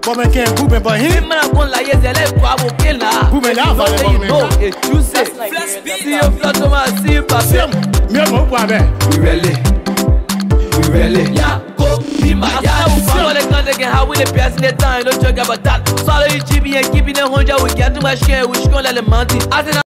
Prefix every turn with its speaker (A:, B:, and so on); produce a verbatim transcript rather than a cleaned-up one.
A: Come again, Boomer by him.
B: Man, I'm going like yes, let's go. I will kill now.
A: Boomer,
B: You know, it's juicy. See you, flat on my see you, papi.
A: Me and my boy,
B: we really, we really. Yeah, go be my yeah. Follow the gun again. How will it pass in the time? Don't joke about that. Swallow your G B and keeping the hundred. We get to my share. We should go let the mountain.